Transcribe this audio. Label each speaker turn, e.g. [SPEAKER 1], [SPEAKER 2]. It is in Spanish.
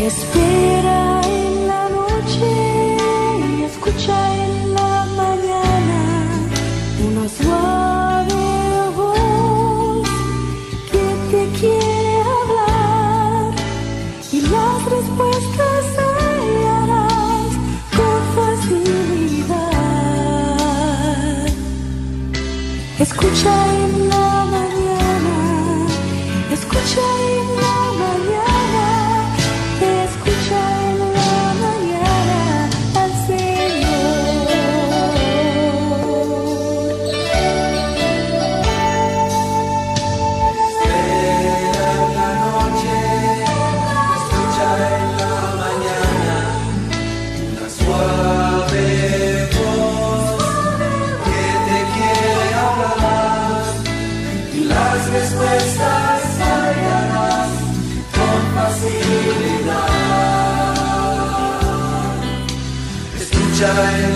[SPEAKER 1] Espera en la noche y escucha en la mañana una suave voz que te quiere hablar, y las respuestas hallarás con facilidad. Escucha en la mañana, escucha en la mañana, escucha en la mañana al Señor.
[SPEAKER 2] Espera en la noche, escucha en la mañana una suave voz que te quiere hablar, y las respuestas hallarás con facilidad. Escucha en